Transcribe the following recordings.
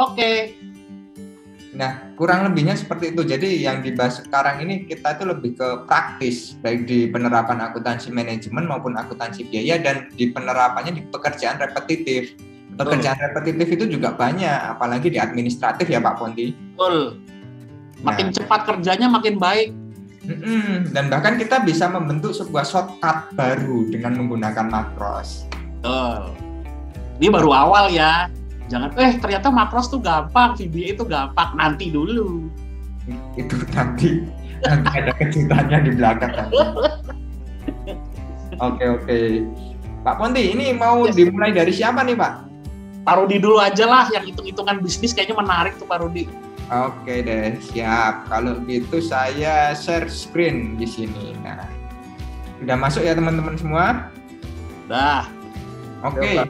Oke. Nah, kurang lebihnya seperti itu. Jadi yang dibahas sekarang ini kita itu lebih ke praktis, baik di penerapan akuntansi manajemen maupun akuntansi biaya, dan di penerapannya di pekerjaan repetitif. Pekerjaan repetitif itu juga banyak, apalagi di administratif ya Pak Ponti. Betul. Makin cepat kerjanya makin baik. Dan bahkan kita bisa membentuk sebuah shortcut baru dengan menggunakan makros. Betul. Ini baru awal ya. Jangan, ternyata makros tuh gampang, VBA itu gampang. Nanti dulu. Itu nanti ada kejutannya di belakang nanti. Oke. Pak Ponti, ini mau dimulai dari siapa nih Pak? Pak Rudi dulu aja lah, yang hitung-hitungan bisnis kayaknya menarik tuh Pak Rudi. Oke deh, siap. Kalau gitu saya share screen di sini. Nah, udah masuk ya teman-teman semua? Dah. Oke.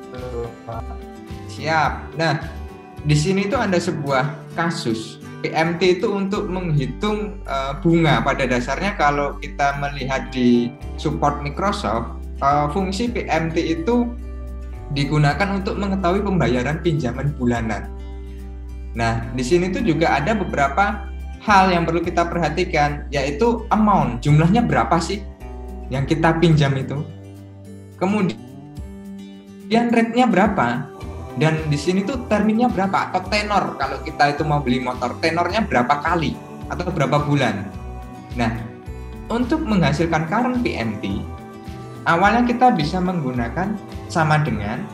Siap. Nah, di sini tuh ada sebuah kasus. PMT itu untuk menghitung bunga. Pada dasarnya kalau kita melihat di support Microsoft, fungsi PMT itu digunakan untuk mengetahui pembayaran pinjaman bulanan. Nah, di sini tuh juga ada beberapa hal yang perlu kita perhatikan, yaitu amount, jumlahnya berapa sih yang kita pinjam itu. Kemudian rate-nya berapa, dan di sini tuh terminnya berapa atau tenor. Kalau kita itu mau beli motor, tenornya berapa kali atau berapa bulan. Nah, untuk menghasilkan current PMT, awalnya kita bisa menggunakan sama dengan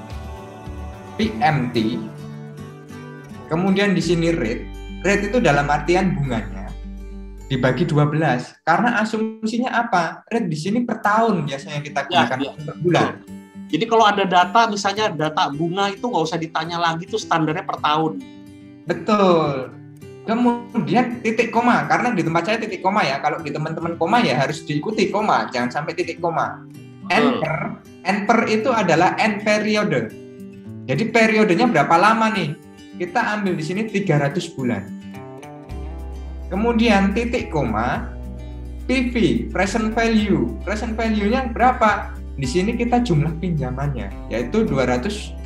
PMT. Kemudian di sini rate itu dalam artian bunganya dibagi 12. Karena asumsinya apa? Rate di sini per tahun biasanya kita gunakan per bulan. Jadi kalau ada data, misalnya data bunga itu nggak usah ditanya lagi, tuh standarnya per tahun. Betul. Kemudian titik koma, karena di tempat saya titik koma ya. Kalau di teman-teman koma ya harus diikuti koma, jangan sampai titik koma. N per itu adalah N periode. Jadi periodenya berapa lama nih? Kita ambil di sini 300 bulan. Kemudian titik koma, PV, present value. Present value-nya berapa? Di sini kita jumlah pinjamannya, yaitu $220.000.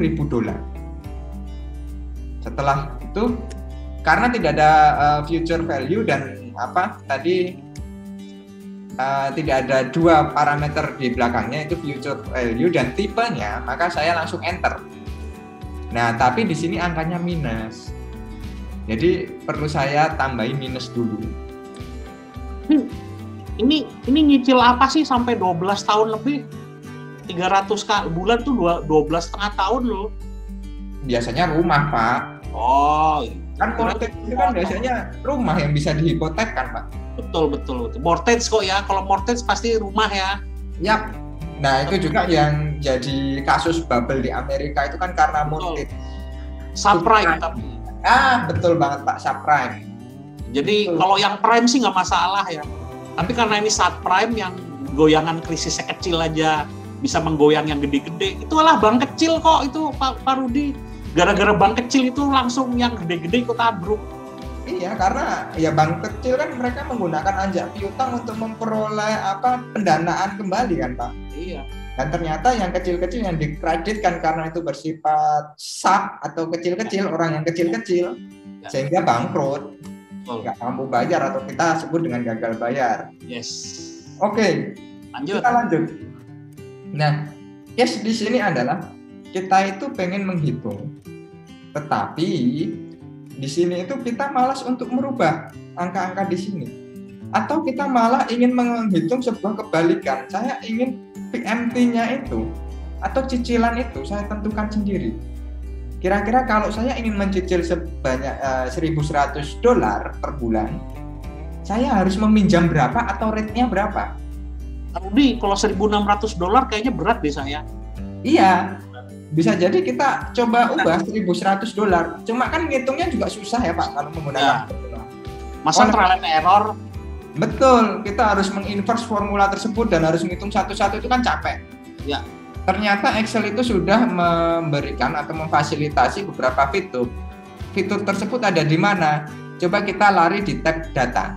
Setelah itu, karena tidak ada future value dan tidak ada dua parameter di belakangnya, itu future value dan tipenya, maka saya langsung enter. Nah, tapi di sini angkanya minus. Jadi perlu saya tambahin minus dulu. Ini nyicil apa sih sampai 12 tahun lebih? 300 bulan tuh 12,5 tahun loh. Biasanya rumah, Pak. Oh, kan mortgage itu kan biasanya rumah yang bisa dihipotekkan, Pak. Betul. Mortgage kok ya. Kalau mortgage pasti rumah ya. Yap. Nah, itu juga yang jadi kasus bubble di Amerika itu kan karena mortgage. Subprime tapi. Betul banget Pak, subprime. Jadi kalau yang prime sih nggak masalah ya. Tapi karena ini subprime yang goyangan krisisnya kecil aja bisa menggoyang yang gede-gede. Itulah bank kecil kok itu Pak Rudi. Gara-gara bank kecil itu langsung yang gede-gede ikut abruk. Iya, karena ya bank kecil kan mereka menggunakan anjak piutang untuk memperoleh pendanaan kembali kan Pak. Iya. Dan ternyata yang kecil-kecil yang dikreditkan karena itu bersifat sub atau kecil-kecil, orang yang kecil-kecil sehingga bangkrut, nggak mampu bayar atau kita sebut dengan gagal bayar. Yes. Oke, kita lanjut. Nah, di sini adalah kita itu pengen menghitung, tetapi di sini itu kita malas untuk merubah angka-angka di sini. Atau kita malah ingin menghitung sebuah kebalikan. Saya ingin PMT-nya itu atau cicilan itu saya tentukan sendiri. Kira-kira kalau saya ingin mencicil sebanyak $1.100 per bulan, saya harus meminjam berapa atau rate-nya berapa? Rudi, kalau $1.600 kayaknya berat deh saya. Iya. Bisa jadi kita coba ubah $1.100. Cuma kan ngitungnya juga susah ya Pak kalau menggunakan formula. Masa trial and error? Betul, kita harus menginverse formula tersebut dan harus menghitung satu-satu, itu kan capek. Ya. Ternyata Excel itu sudah memberikan atau memfasilitasi beberapa fitur. Fitur tersebut ada di mana? Coba kita lari di tab data.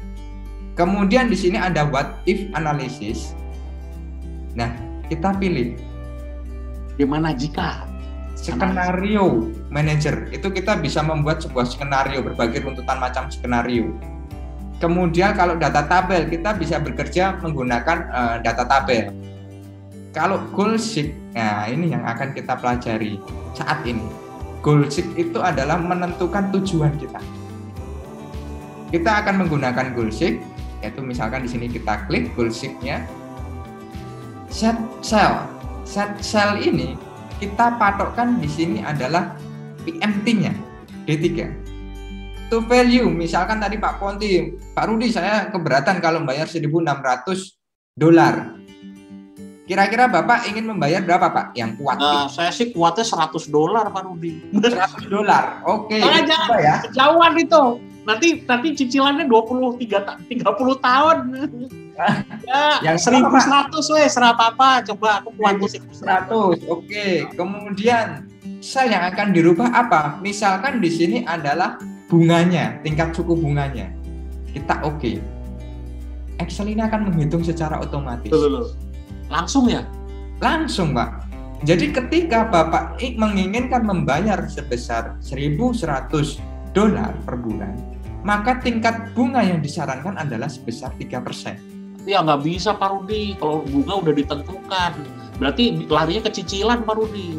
Kemudian di sini ada what if analysis. Nah, kita pilih Gimana jika? Skenario manager, itu kita bisa membuat sebuah skenario, berbagai runtutan macam skenario. Kemudian kalau data tabel, kita bisa bekerja menggunakan data tabel. Kalau goal sheet, nah ini yang akan kita pelajari saat ini. Goal sheet itu adalah menentukan tujuan kita. Kita akan menggunakan goal sheet, yaitu misalkan di sini kita klik goal sheet-nya. Set cell ini kita patokkan di sini adalah PMT-nya D3. To value, misalkan tadi Pak Ponti, Pak Rudi, saya keberatan kalau membayar $1.600. Kira-kira Bapak ingin membayar berapa Pak? Yang kuat? Saya sih kuatnya $100 Pak Rudi. $100. Oke. Jangan ya. Kejauhan itu. Nanti cicilannya 30 tahun. Ya, yang 1.100 apa-apa. Coba aku kuat 1.100. Oke. Kemudian sel yang akan dirubah apa? Misalkan di sini adalah bunganya, tingkat suku bunganya. Kita oke. Excel ini akan menghitung secara otomatis. Langsung ya? Langsung, Pak. Jadi ketika Bapak menginginkan membayar sebesar $1.100 per bulan, maka tingkat bunga yang disarankan adalah sebesar 3%. Ya nggak bisa Pak Rudi, kalau bunga udah ditentukan. Berarti larinya ke cicilan Pak Rudi.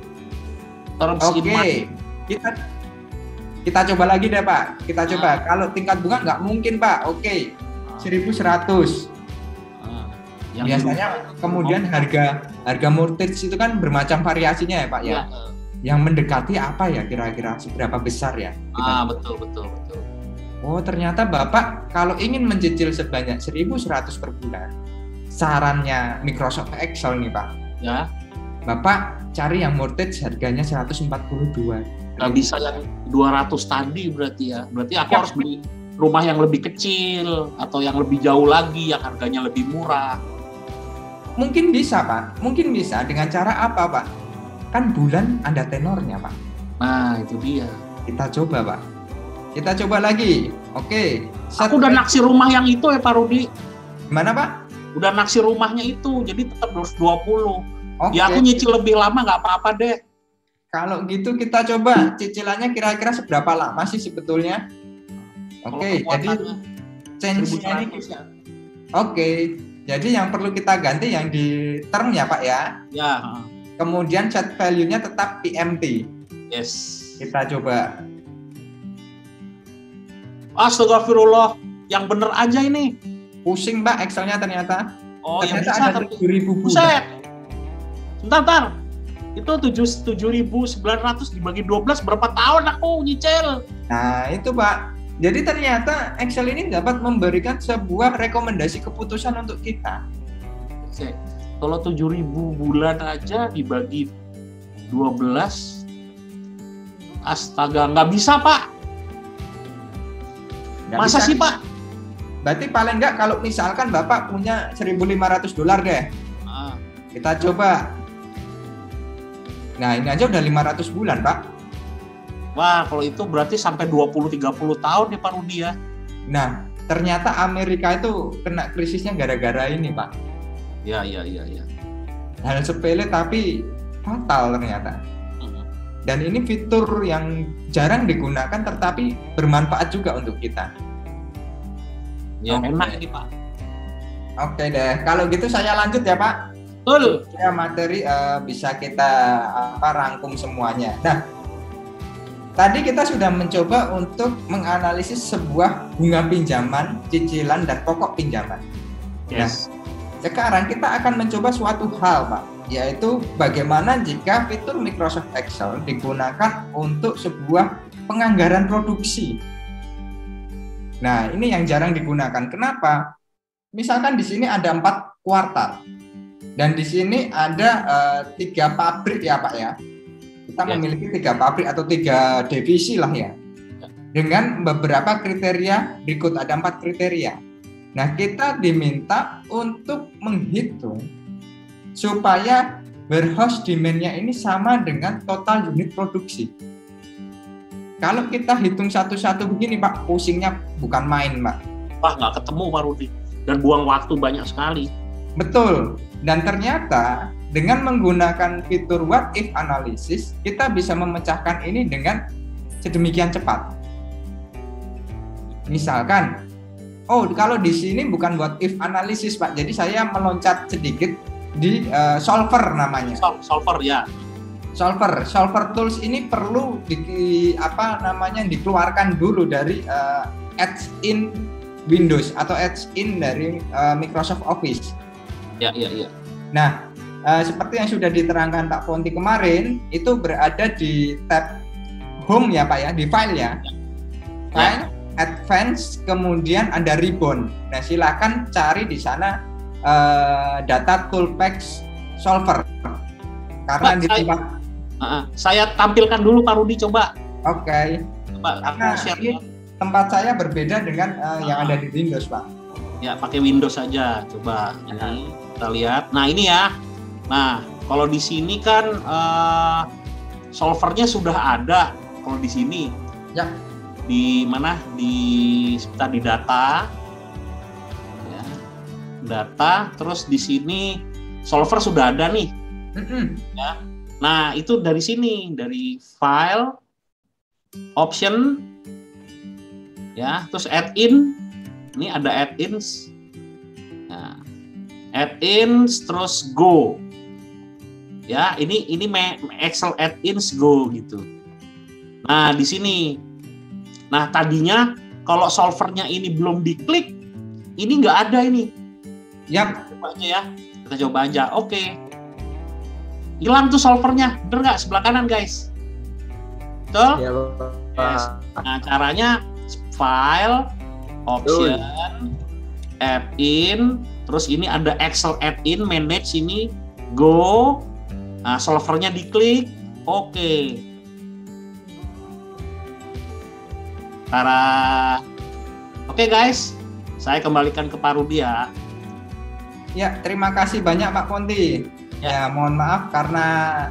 Oke, kita coba lagi deh Pak. Kita coba. Kalau tingkat bunga nggak mungkin Pak. Oke, 1.100. Biasanya kemudian harga mortgage itu kan bermacam variasinya ya Pak ya. Yang mendekati apa ya kira-kira seberapa besar ya? Betul. Oh, ternyata Bapak kalau ingin mencicil sebanyak 1.100 per bulan, sarannya Microsoft Excel nih Pak. Ya. Bapak cari yang mortgage harganya 142. Nggak bisa yang 200 tadi berarti ya. Berarti aku harus beli rumah yang lebih kecil atau yang lebih jauh lagi yang harganya lebih murah. Mungkin bisa Pak. Mungkin bisa dengan cara apa Pak? Kan bulan ada tenornya Pak. Nah itu dia. Kita coba Pak. Kita coba lagi. Oke. Aku udah naksir rumah yang itu ya Pak Rudi. Gimana Pak? Udah naksir rumahnya itu, jadi tetap 220. Oke. Ya aku nyicil lebih lama nggak apa-apa deh. Kalau gitu kita coba cicilannya kira-kira seberapa lama sih sebetulnya? Oke, jadi change-nya ini bisa. Oke. Jadi yang perlu kita ganti yang di term ya Pak ya. Ya. Kemudian set value-nya tetap PMT. Yes. Kita coba. Astagfirullah, yang bener aja ini. Pusing Pak Excel-nya ternyata. Oh, ternyata ya bisa. ada 7.000 bulan. Buset. Sebentar. Itu 7.900 dibagi 12 berapa tahun aku nyicil? Nah, itu Pak. Jadi ternyata Excel ini dapat memberikan sebuah rekomendasi keputusan untuk kita. Oke. Kalau 7.000 bulan aja dibagi 12, astaga, nggak bisa Pak. Nggak Masa bisa, sih Pak? Berarti paling nggak kalau misalkan Bapak punya $1.500 deh. Kita coba. Nah ini aja udah 500 bulan Pak. Wah, kalau itu berarti sampai 20-30 tahun ya Pak Rudi ya. Nah, ternyata Amerika itu kena krisisnya gara-gara ini, Pak. Ya. Hal sepele tapi fatal ternyata. Dan ini fitur yang jarang digunakan tetapi bermanfaat juga untuk kita. Ya, enak ini Pak. Oke deh, kalau gitu saya lanjut ya Pak. Betul. Ya, materi bisa kita rangkum semuanya. Nah, tadi kita sudah mencoba untuk menganalisis sebuah bunga pinjaman, cicilan, dan pokok pinjaman. Yes. Nah, sekarang kita akan mencoba suatu hal, Pak, yaitu bagaimana jika fitur Microsoft Excel digunakan untuk sebuah penganggaran produksi. Nah, ini yang jarang digunakan. Kenapa? Misalkan di sini ada 4 kuartal, dan di sini ada 3 pabrik ya, Pak ya. Kita memiliki 3 pabrik atau 3 divisi lah ya, dengan beberapa kriteria berikut. Ada 4 kriteria. Nah, kita diminta untuk menghitung supaya warehouse demand-nya ini sama dengan total unit produksi. Kalau kita hitung satu-satu begini Pak, pusingnya bukan main Pak. Wah, nggak ketemu Pak Rudi, dan buang waktu banyak sekali. Betul. Dan ternyata dengan menggunakan fitur what if analysis, kita bisa memecahkan ini dengan sedemikian cepat. Misalkan, kalau di sini bukan what if analysis, Pak. Jadi saya meloncat sedikit di solver namanya. Solver ya. Solver tools ini perlu dikeluarkan dulu dari add-in Windows atau add-in dari Microsoft Office. Ya. Nah, seperti yang sudah diterangkan Pak Ponti kemarin, itu berada di tab Home ya Pak ya, di file ya. File, Advanced, kemudian ada ribbon. Nah, silakan cari di sana data toolpacks solver. Karena Pak, di tempat saya tampilkan dulu Pak Rudi, coba. Oke. Coba Karena ini tempat saya berbeda dengan yang ada di Windows, Pak. Ya, pakai Windows saja. Coba ini kita lihat. Nah, ini ya. Nah, kalau di sini kan solvernya sudah ada. Kalau di sini. Ya. Di mana? Di data. Ya. Data, terus di sini solver sudah ada nih. Ya. Nah, itu dari sini, dari file, option, ya, terus add-in. Ini ada add-ins. Nah, add-ins terus go. Ya, ini Excel add-ins go gitu. Nah, di sini. Nah, tadinya kalau solvernya ini belum diklik, ini nggak ada ini. Yap. Coba aja ya. Kita coba aja. Oke. Hilang tuh solvernya. Bener nggak? Sebelah kanan, guys. Betul? Ya, yes. Nah, caranya file, option, add-in, terus ini ada Excel add-in, manage ini, go. Nah, solvernya diklik. Oke. Oke, guys. Saya kembalikan ke Pak Rudi ya. Ya, terima kasih banyak Pak Ponti. Ya, mohon maaf karena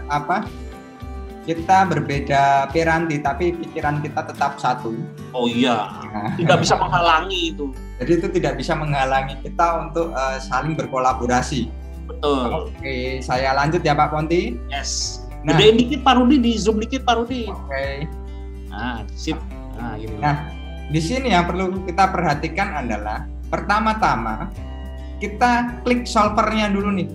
kita berbeda piranti, tapi pikiran kita tetap satu. Oh iya, tidak bisa menghalangi itu. Jadi itu tidak bisa menghalangi kita untuk saling berkolaborasi. Betul. Oke, saya lanjut ya Pak Ponti. Yes. Gedein dikit Pak Rudi, di zoom dikit Pak Rudi. Oke. Nah, sip. Nah, gitu. Nah, di sini yang perlu kita perhatikan adalah pertama-tama kita klik solvernya dulu nih.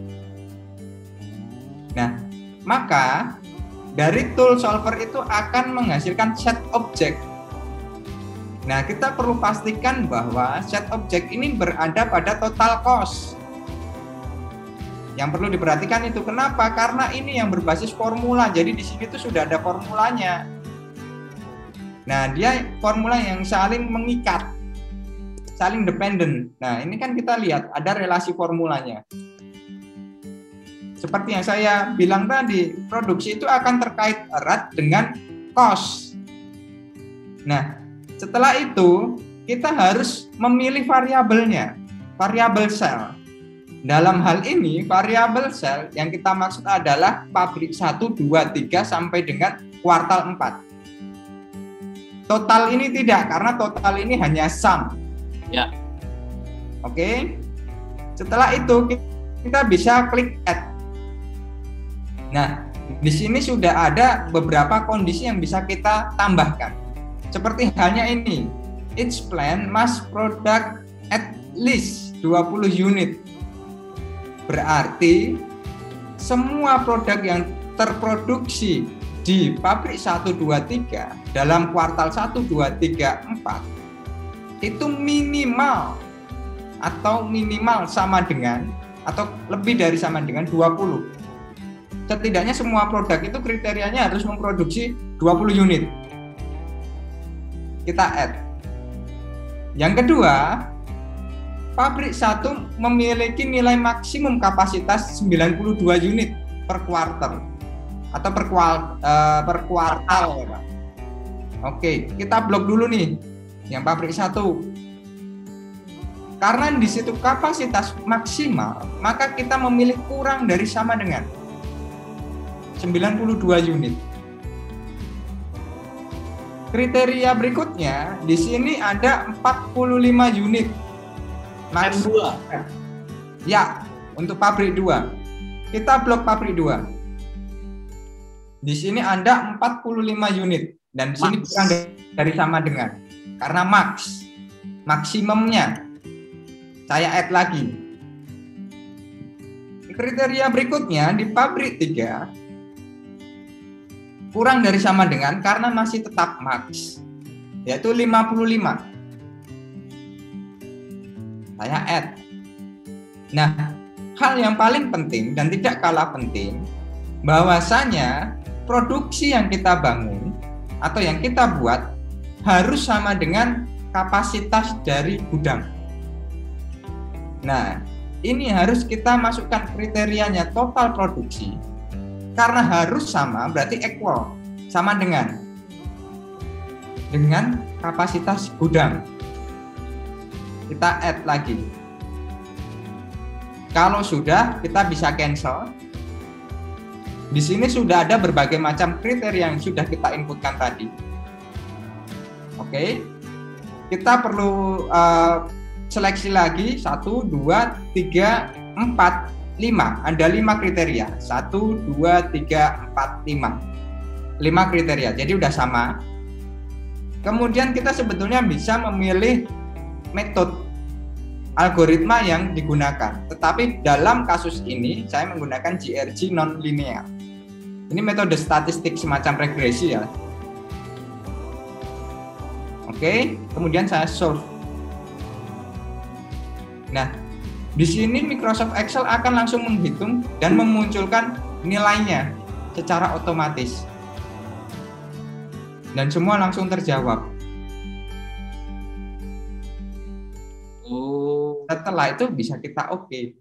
Nah, maka dari tool solver itu akan menghasilkan set object. Nah, kita perlu pastikan bahwa set object ini berada pada total cost. Yang perlu diperhatikan itu kenapa? Karena ini yang berbasis formula. Jadi di sini tuh sudah ada formulanya. Nah, dia formula yang saling mengikat, saling dependent. Nah, ini kan kita lihat ada relasi formulanya. Seperti yang saya bilang tadi, produksi itu akan terkait erat dengan cost. Nah, setelah itu kita harus memilih variabelnya, variabel sel. Dalam hal ini, variabel sel yang kita maksud adalah pabrik 1, 2, 3 sampai dengan kuartal 4. Total ini tidak, karena total ini hanya sum. Ya. Oke. Setelah itu kita bisa klik add. Nah, di sini sudah ada beberapa kondisi yang bisa kita tambahkan. Seperti halnya ini. Each plant must product at least 20 unit. Berarti semua produk yang terproduksi di pabrik 1, 2, 3 dalam kuartal 1, 2, 3, 4 itu minimal sama dengan atau lebih dari sama dengan 20. Setidaknya semua produk itu kriterianya harus memproduksi 20 unit. Kita add. Yang kedua, pabrik 1 memiliki nilai maksimum kapasitas 92 unit per kuartal atau per kuartal. Oke, kita blok dulu nih yang pabrik 1. Karena di situ kapasitas maksimal, maka kita memilih kurang dari sama dengan 92 unit. Kriteria berikutnya di sini ada 45 unit. M2. Ya, untuk pabrik 2. Kita blok pabrik 2. Di sini Anda 45 unit dan di sini kurang dari sama dengan, karena maksimumnya saya add lagi. Kriteria berikutnya di pabrik 3 kurang dari sama dengan karena masih tetap max, yaitu 55. Saya add. Nah, hal yang paling penting dan tidak kalah penting, bahwasanya produksi yang kita bangun atau yang kita buat harus sama dengan kapasitas dari gudang. Nah, ini harus kita masukkan kriterianya total produksi. Karena harus sama, berarti equal, sama dengan kapasitas gudang. Kita add lagi. Kalau sudah, kita bisa cancel. Di sini sudah ada berbagai macam kriteria yang sudah kita inputkan tadi. Oke, kita perlu seleksi lagi 1, 2, 3, 4, 5. Ada 5 kriteria. 1, 2, 3, 4, 5. 5 kriteria. Jadi udah sama. Kemudian kita sebetulnya bisa memilih metode algoritma yang digunakan. Tetapi dalam kasus ini saya menggunakan GRG non-linear. Ini metode statistik semacam regresi ya. Oke, kemudian saya solve. Nah, di sini Microsoft Excel akan langsung menghitung dan memunculkan nilainya secara otomatis. Dan semua langsung terjawab. Setelah itu bisa kita oke.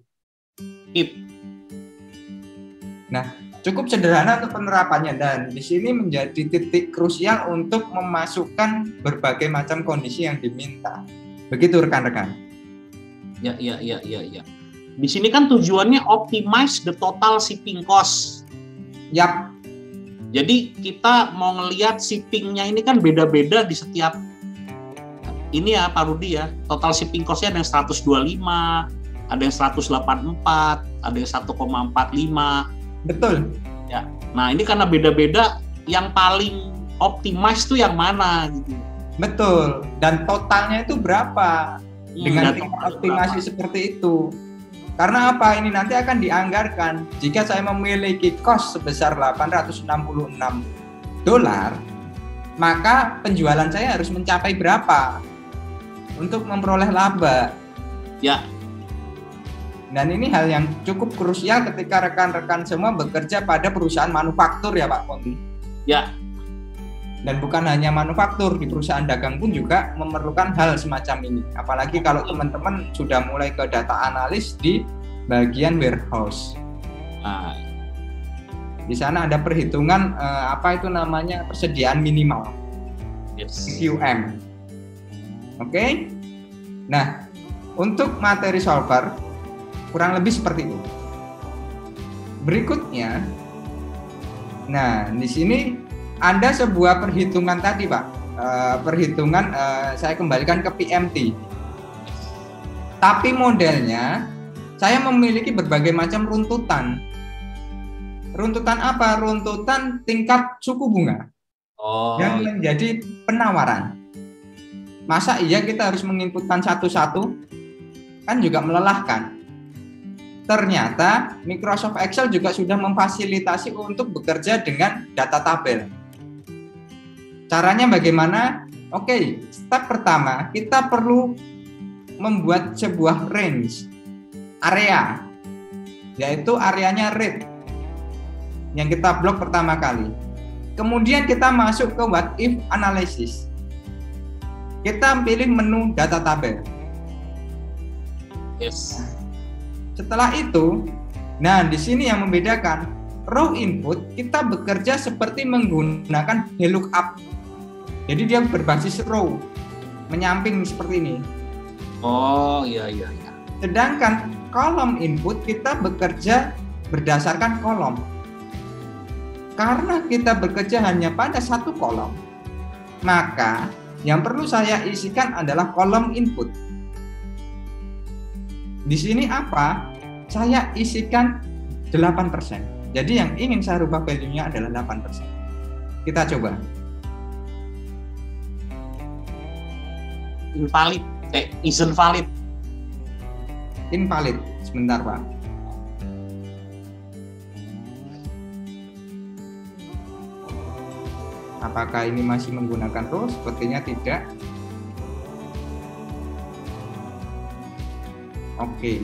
Nah, cukup sederhana untuk penerapannya dan di sini menjadi titik krusial untuk memasukkan berbagai macam kondisi yang diminta. Begitu rekan-rekan. Ya. Di sini kan tujuannya optimize the total shipping cost. Yap. Jadi kita mau ngelihat shippingnya ini kan beda-beda di setiap ini ya Pak Rudi ya, total shipping cost-nya ada yang 125, ada yang 184, ada yang 1,45. Betul. Ya. Nah, ini karena beda-beda, yang paling optimize tuh yang mana gitu. Betul. Dan totalnya itu berapa? Dengan optimasi seperti itu. Karena apa? Ini nanti akan dianggarkan. Jika saya memiliki cost sebesar $866, maka penjualan saya harus mencapai berapa untuk memperoleh laba. Ya. Dan ini hal yang cukup krusial ketika rekan-rekan semua bekerja pada perusahaan manufaktur ya Pak Ponti. Ya. Dan bukan hanya manufaktur, di perusahaan dagang pun juga memerlukan hal semacam ini. Apalagi kalau teman-teman sudah mulai ke data analis di bagian warehouse. Nah. Di sana ada perhitungan persediaan minimal. Yes. QM. Oke. Nah, untuk materi solver kurang lebih seperti itu. Berikutnya, nah di sini ada sebuah perhitungan tadi Pak, saya kembalikan ke PMT. Tapi modelnya saya memiliki berbagai macam runtutan. Runtutan apa? Runtutan tingkat suku bunga yang menjadi penawaran. Masa iya kita harus menginputkan satu-satu? Kan juga melelahkan. Ternyata Microsoft Excel juga sudah memfasilitasi untuk bekerja dengan data tabel. Caranya bagaimana? Oke, step pertama kita perlu membuat sebuah range area, yaitu areanya rate yang kita blok pertama kali. Kemudian kita masuk ke what if analysis. Kita pilih menu data tabel. Yes. Setelah itu, nah di sini yang membedakan, row input kita bekerja seperti menggunakan VLOOKUP. Jadi dia berbasis row, menyamping seperti ini. Oh iya. Sedangkan kolom input kita bekerja berdasarkan kolom. Karena kita bekerja hanya pada satu kolom, maka yang perlu saya isikan adalah kolom input. Di sini apa? Saya isikan 8%. Jadi yang ingin saya rubah value-nya adalah 8%. Kita coba. Invalid, isn't valid. Invalid. Sebentar, Pak. Apakah ini masih menggunakan row? Sepertinya tidak. Oke.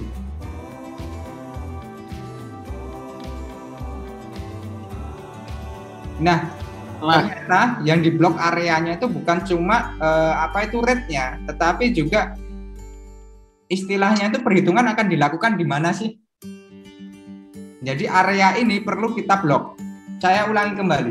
Nah, ternyata yang di blok areanya itu bukan cuma rate-nya, tetapi juga istilahnya itu perhitungan akan dilakukan di mana sih? Jadi area ini perlu kita blok. Saya ulangi kembali.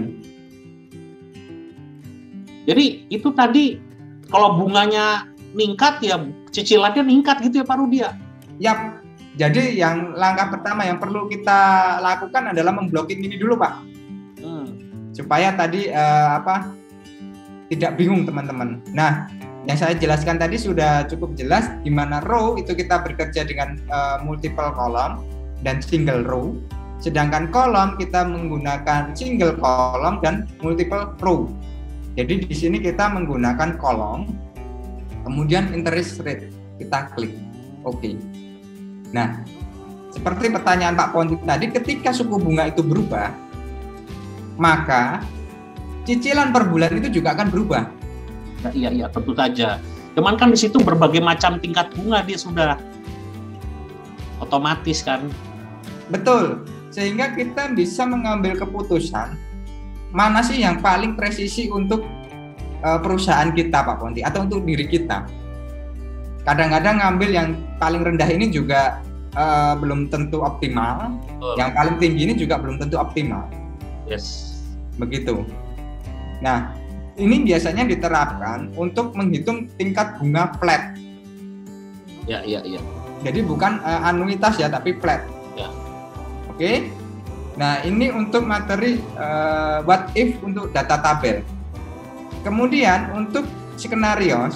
Jadi itu tadi kalau bunganya meningkat ya cicilannya meningkat gitu ya Pak Rudi ya? Yap. Jadi yang langkah pertama yang perlu kita lakukan adalah memblokin ini dulu, Pak. Supaya tadi tidak bingung teman-teman. Nah, yang saya jelaskan tadi sudah cukup jelas di mana row itu kita bekerja dengan multiple column dan single row. Sedangkan kolom kita menggunakan single column dan multiple row. Jadi di sini kita menggunakan kolom, kemudian interest rate kita klik, oke. Nah, seperti pertanyaan Pak Ponti tadi, ketika suku bunga itu berubah, maka cicilan per bulan itu juga akan berubah. Iya, tentu saja. Cuman kan di situ berbagai macam tingkat bunga dia sudah otomatis kan. Betul. Sehingga kita bisa mengambil keputusan mana sih yang paling presisi untuk perusahaan kita, Pak Ponti, atau untuk diri kita. Kadang-kadang ngambil yang paling rendah ini juga belum tentu optimal. Yang paling tinggi ini juga belum tentu optimal. Yes. Begitu. Nah, ini biasanya diterapkan untuk menghitung tingkat bunga flat. Ya. Jadi bukan anuitas ya, tapi flat. Ya. Oke. Nah, ini untuk materi what if untuk data tabel. Kemudian untuk skenario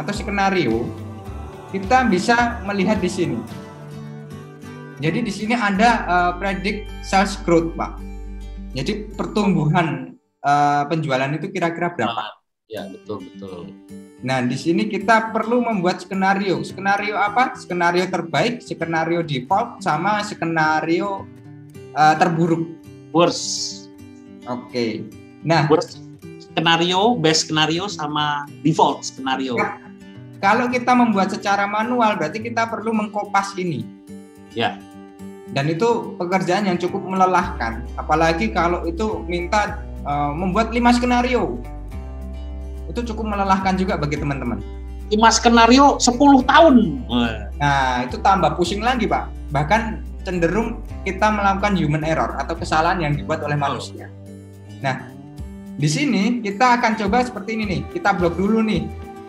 kita bisa melihat di sini. Jadi di sini ada predict sales growth, Pak. Jadi pertumbuhan penjualan itu kira-kira berapa? Ya, betul. Nah, di sini kita perlu membuat skenario. Skenario apa? Skenario terbaik, skenario default, sama skenario terburuk. Worst. Oke. Nah, worst skenario, best skenario, sama default skenario. Ya, kalau kita membuat secara manual, berarti kita perlu mengkopas ini. Ya. Dan itu pekerjaan yang cukup melelahkan. Apalagi kalau itu minta membuat 5 skenario. Itu cukup melelahkan juga bagi teman-teman. 5 skenario 10 tahun. Nah, itu tambah pusing lagi, Pak. Bahkan cenderung kita melakukan human error atau kesalahan yang dibuat oleh manusia. Nah, di sini kita akan coba seperti ini nih. Kita blok dulu nih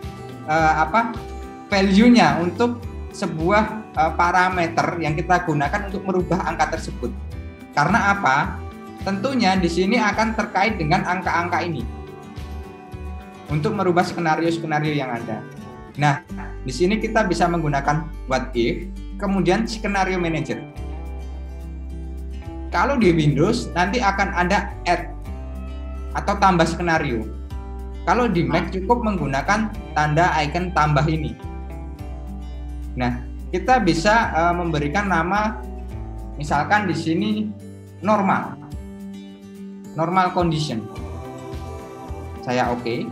value-nya untuk sebuah parameter yang kita gunakan untuk merubah angka tersebut. Karena apa? Tentunya di sini akan terkait dengan angka-angka ini untuk merubah skenario-skenario yang ada. Nah, di sini kita bisa menggunakan what if, kemudian skenario manager. Kalau di Windows nanti akan ada add atau tambah skenario. Kalau di Mac cukup menggunakan tanda icon tambah ini. Nah, kita bisa memberikan nama, misalkan di sini normal condition. Saya oke.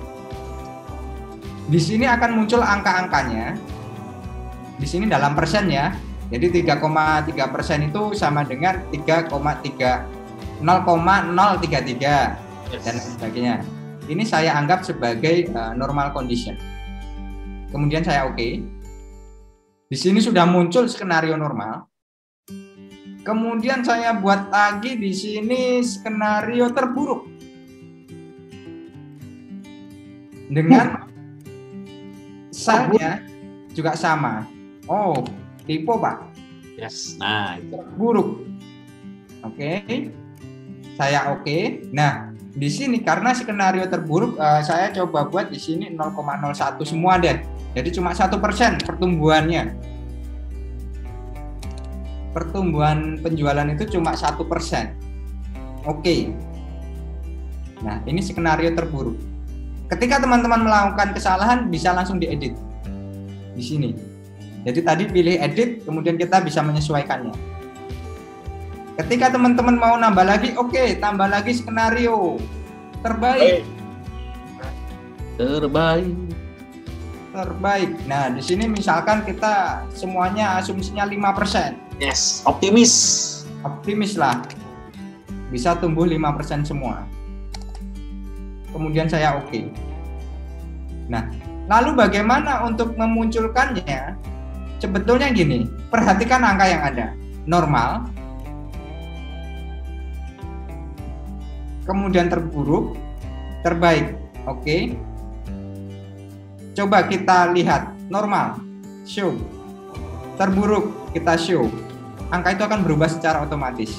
Di sini akan muncul angka-angkanya. Di sini dalam persen ya. Jadi 3,3% itu sama dengan 0,033 dan sebagainya. Ini saya anggap sebagai normal condition. Kemudian saya oke. Di sini sudah muncul skenario normal. Kemudian saya buat lagi di sini skenario terburuk. Dengan salnya juga sama. Oh, tipe, Pak. Yes. Nah, itu buruk. Oke. Saya oke. Nah, di sini karena skenario terburuk saya coba buat di sini 0,01 semua deh. Jadi cuma 1% pertumbuhannya. pertumbuhan penjualan itu cuma 1%. Oke. Nah, ini skenario terburuk. Ketika teman-teman melakukan kesalahan, bisa langsung diedit di sini. Jadi tadi pilih edit, kemudian kita bisa menyesuaikannya. Ketika teman-teman mau nambah lagi, oke, tambah lagi skenario terbaik. Terbaik. Nah, di sini misalkan kita semuanya asumsinya 5%. Yes, optimis. Optimis lah. Bisa tumbuh 5% semua. Kemudian saya oke. Nah, lalu bagaimana untuk memunculkannya? Sebetulnya gini, perhatikan angka yang ada. Normal, kemudian terburuk, terbaik. Oke. Coba kita lihat normal, show. Terburuk, kita show. Angka itu akan berubah secara otomatis.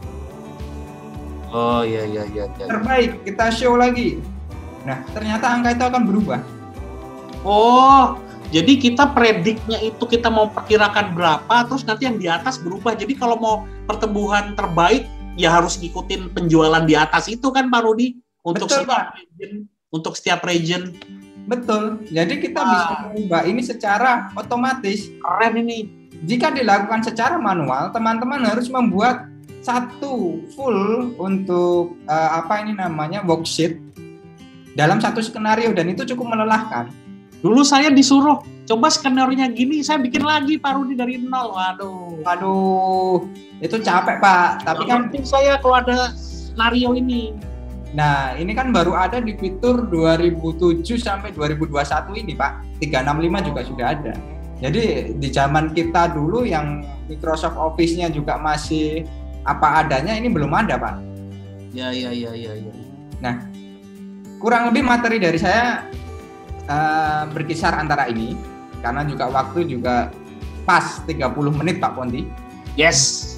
Oh iya. Terbaik, kita show lagi. Nah, ternyata angka itu akan berubah. Oh, jadi kita prediknya itu kita mau perkirakan berapa, terus nanti yang di atas berubah. Jadi kalau mau pertumbuhan terbaik, ya harus ngikutin penjualan di atas itu kan Pak Rudi? Untuk setiap region. Betul. Jadi kita bisa mengubah ini secara otomatis. Keren ini. Jika dilakukan secara manual, teman-teman harus membuat satu full untuk worksheet dalam satu skenario, dan itu cukup melelahkan. Dulu saya disuruh coba skenario-nya gini, saya bikin lagi Pak Rudi dari nol. Waduh, itu capek Pak. Tapi kan saya kalau ada skenario ini. Nah, ini kan baru ada di fitur 2007 sampai 2021 ini, Pak. 365 juga sudah ada. Jadi di zaman kita dulu yang Microsoft Office-nya juga masih apa adanya, ini belum ada, Pak. Ya. Nah, kurang lebih materi dari saya berkisar antara ini, karena juga waktu juga pas 30 menit, Pak Ponti. Yes.